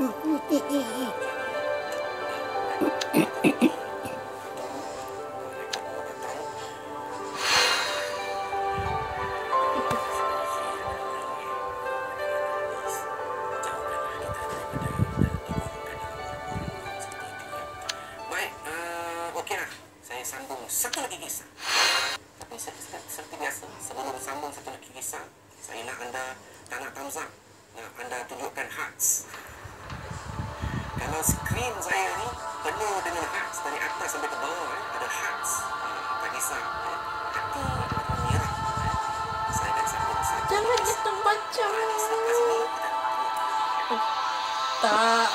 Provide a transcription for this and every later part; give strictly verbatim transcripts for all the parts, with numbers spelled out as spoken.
Sambung satu lagi kisah. Tapi seperti biasa, sebelum sambung satu lagi kisah, saya nak anda tak nak thumbs up, nak anda tunjukkan hearts. Kalau skrin saya ni penuh dengan hearts dari atas sampai ke bawah, eh, ada hearts. Ha, tak kisah, eh, hati merah. Eh. Saya akan sambung satu. Jangan kita baca. Selepas ini kita tak.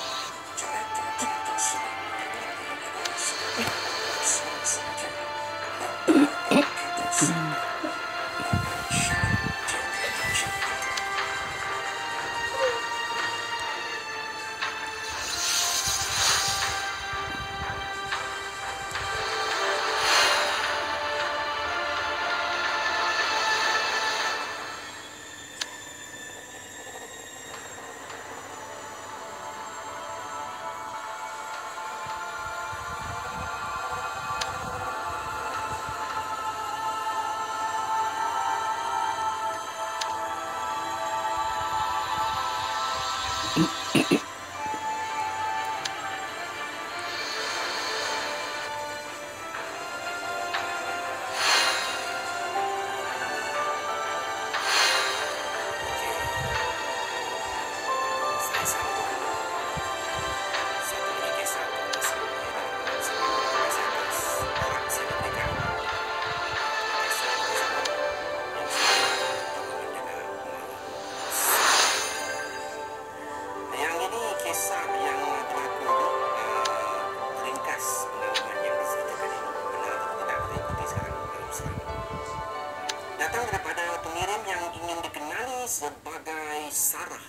sebagai Sarah.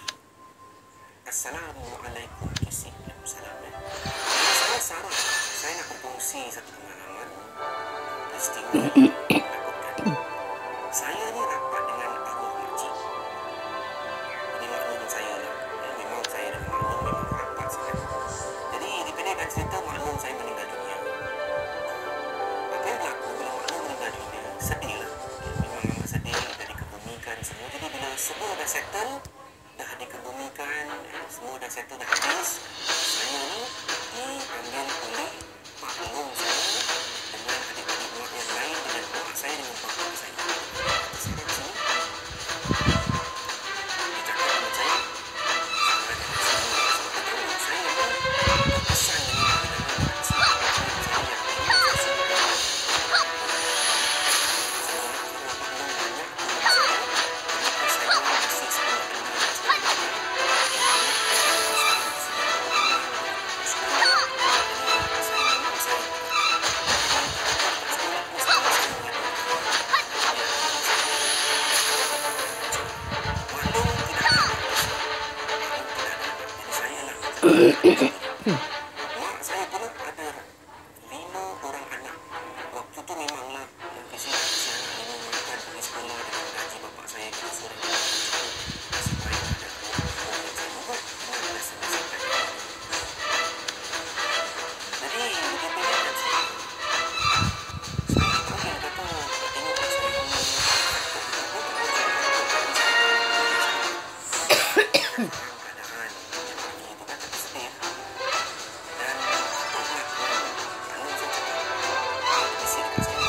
Assalamualaikum warahmatullahi wabarakatuh. Saya Sarah. Saya nak berkongsi satu pengalaman peristiwa yang dilakukan. Saya ni rapat dengan arwah makcik. Ini maklum saya lah. Ya, memang saya dengan maklum memang rapat sangat. Jadi dipendekkan cerita maklum saya meninggal dunia. Apa yang berlaku bila maklum meninggal dunia? Sedih lah. Memang amat sedih, dah dikebumikan semua. Jadi bila semua dah settle, dah dikebumikan, eh, semua dah settle, dah habis, saya ni dipanggil oleh Pak Long saya dengan adik-adik mak yang lain, dengan mak saya, dengan bapa saya. Saya di sini. Dia cakap dengan saya, saya ada di sini. Betul, saya ni berkesan dengan makcik. Saya yang ini, saya suka. Saya nak kena Pak Long banyak dengan saya. Kenapa saya masih sekolah dengan mak saya pun ada lima orang anak. Waktu tu memanglah yang kesian-kesian lima makan pergi sekolah dengan gaji bapak saya kena suruh supaya ada orang saya juga dengan biasa-biasa. Jadi begitu dia dan saya saya panggil kata tengok kat saya ni keadaan yang pagi itu kan tak sedih. Dan apa berlaku? Kalau saya cakap bisi dekat saya,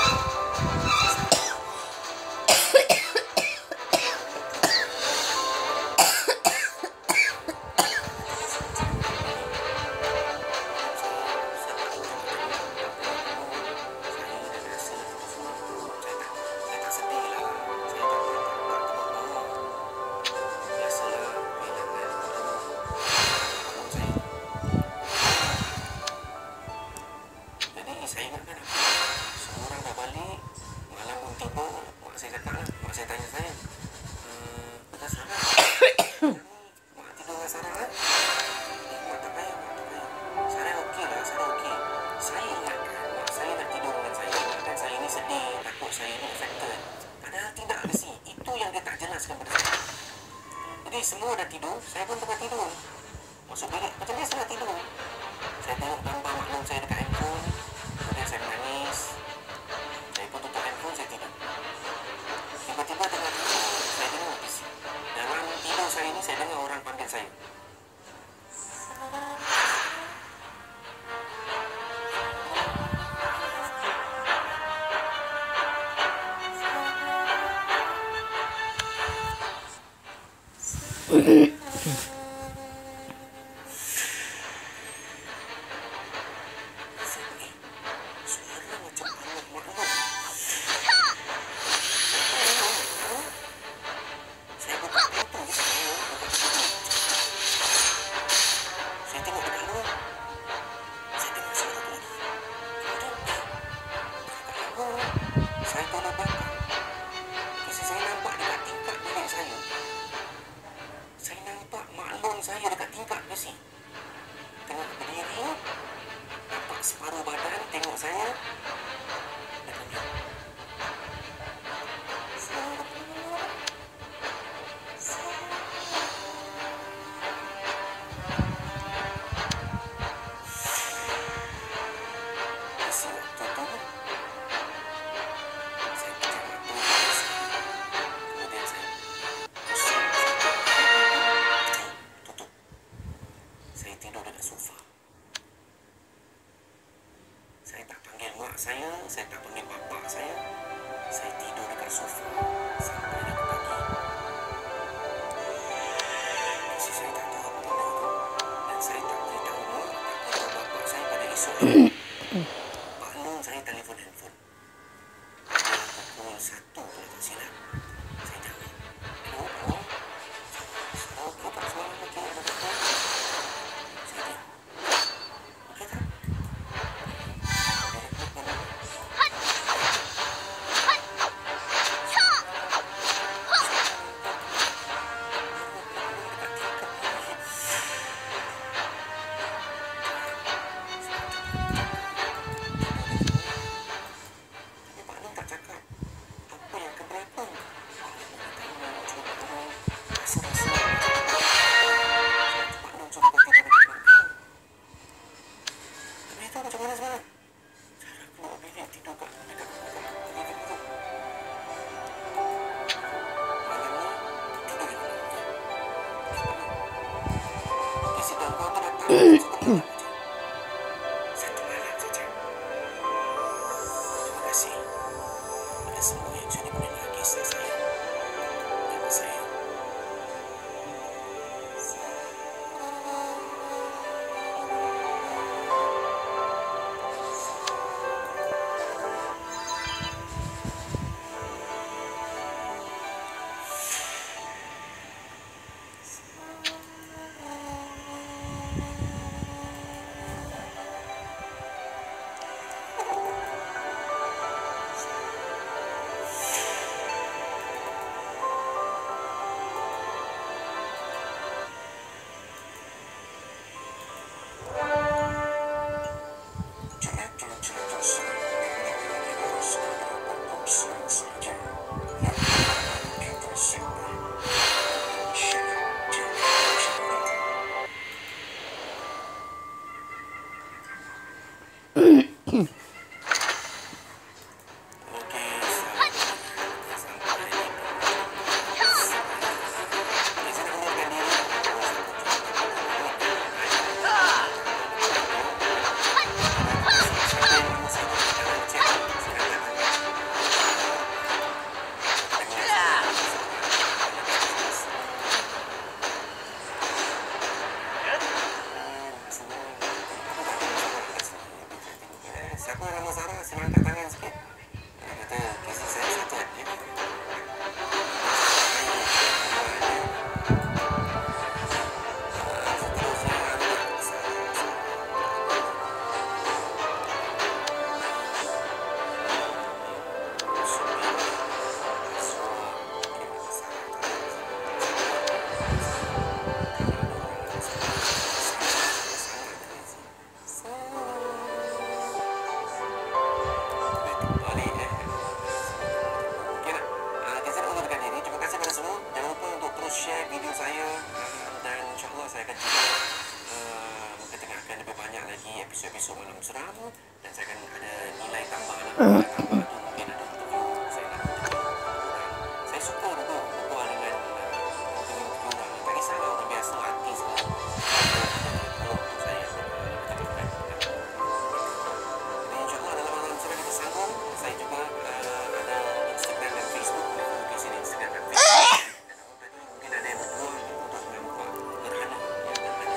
saya ingatkan apa? Semua orang dah balik, malam pun tiba. Mak saya kata lah, mak saya tanya saya, eee, dah Sarah? Mak tidur dengan Sarah kan? Eh, mak tak payah, mak tak payah. Sarah okey lah, Sarah okey. Saya ingatkan, mak saya dah tidur dengan saya. Ingatkan saya ni sedih, takut saya ni affected. Padahal tidak ke si. Itu yang dia tak jelaskan pada saya. Jadi semua dah tidur, saya pun tengah tidur. masuk bilik. Macam biasa lah tidur. Saya tengok gambar maklum saya dekat handphone. Kemudian saya menangis. Saya pun tutup handphone, saya tidur. Tiba-tiba tengah tidur, saya dengar bising. Dalam tidur saya ni, saya dengar orang panggil saya. Suara macam anak maklum. Saya buka pintu je, saya buka pintu. Saya tengok dekat luar. Saya dengar suara tu lagi. Kemudian, dekat luar, saya tolak belakang. Kasi saya nampak dekat tingkap bilik saya. Saya nampak maklum saya dekat tingkap besi. Tengah berdiri, nampak separuh badan, tengok saya. Dan kemudian, Isi waktu tu, saya pejam mata sekali. Kemudian saya pusing. Tutup. Saya tidur dekat sofa. Saya tak panggil mak saya, saya tak panggil bapak saya. Saya tidur dekat sofa sampai dah pagi. Kasi saya tak tahu apa benda tu. Dan saya tak beritahu mak, tak beritahu bapak saya pada esok hari. Maklum saya telefon handphone. Pada pukul satu kalau tak silap. Saya jawab. Hello, hello. Hello, kau tak suara lagi ada kata? Saya diam. Okey tak? Tapi maklum tak cakap apa yang keberapa. Rasa-rasa maklum suruh kau tidur dekat belakang. Tapi itu macam mana sebenarnya? Cara keluar bilik tidur kat dekat bilik tu. Malam ni tidur di mana? Isi dalam kau tu datang satu malam saja. Satu malam saja. Terima kasih kepada semua yang sudah mendengar kisah saya. Nama saya. Okey, sampai ni. Saya nak mengurangkan diri. Siapa nama Sarah? Saya angkat tangan sikit. Dia kata, kisah saya satu hati. Seterusnya ada share video saya, dan insyaAllah saya akan cuba uh, ketengahkan lebih banyak lagi episod-episod malam seram, dan saya akan ada nilai tambah lah. Nilai tambah tu mungkin ada interview, saya nak interview orang. Saya suka dulu berbual dengan uh, interview orang. Tak kisahlah orang biasa, artis pun. Kalau untuk saya ketengahkan. Dan insyaAllah dalam malam seram kita sambung. Saya juga uh, ada Instagram dan Facebook. Mungkin sini Instagram dan Facebook. Mungkin ada yang berpeluang untuk nampak gerhana. Ya, gerhana.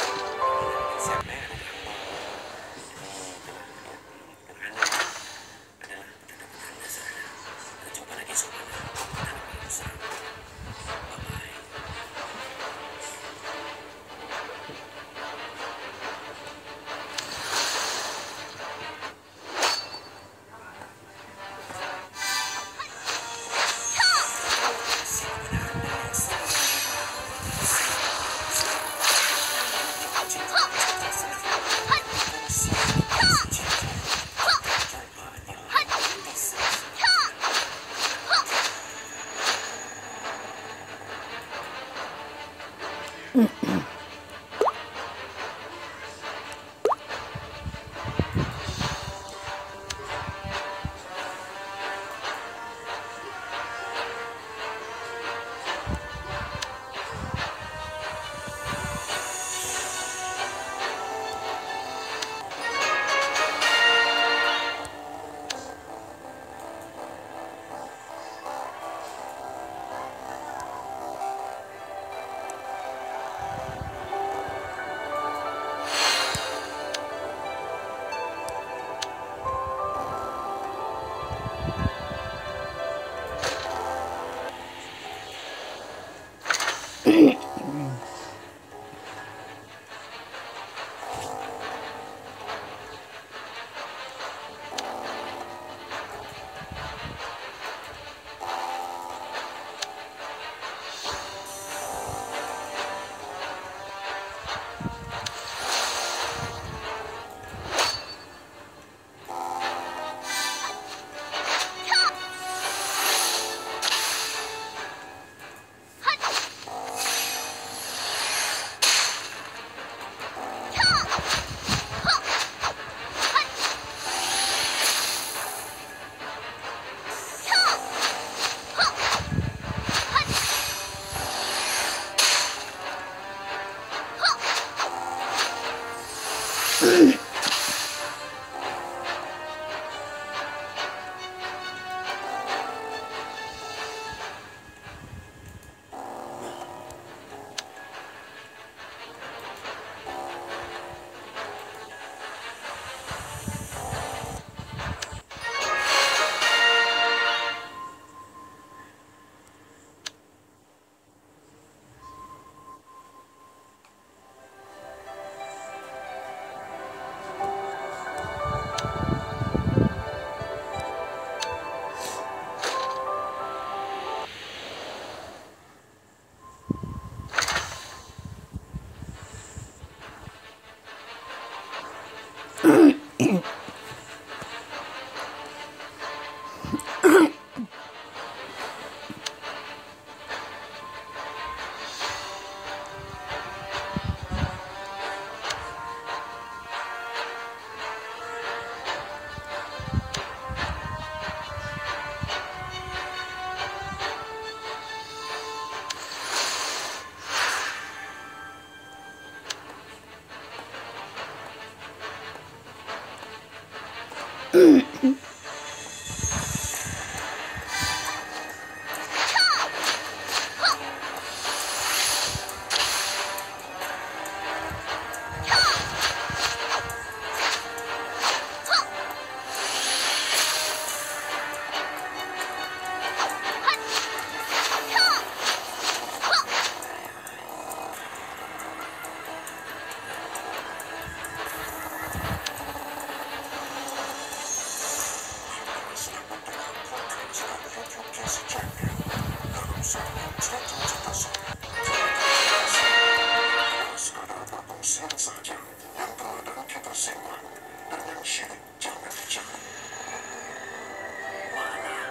Siap eh, ada gambar. Itulah, ya. Gerhana adalah petanda-petanda saya. Kita jumpa lagi esok malam. Dalam malam seram. Bye-bye.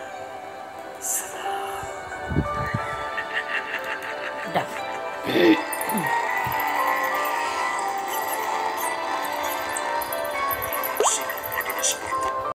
Dah.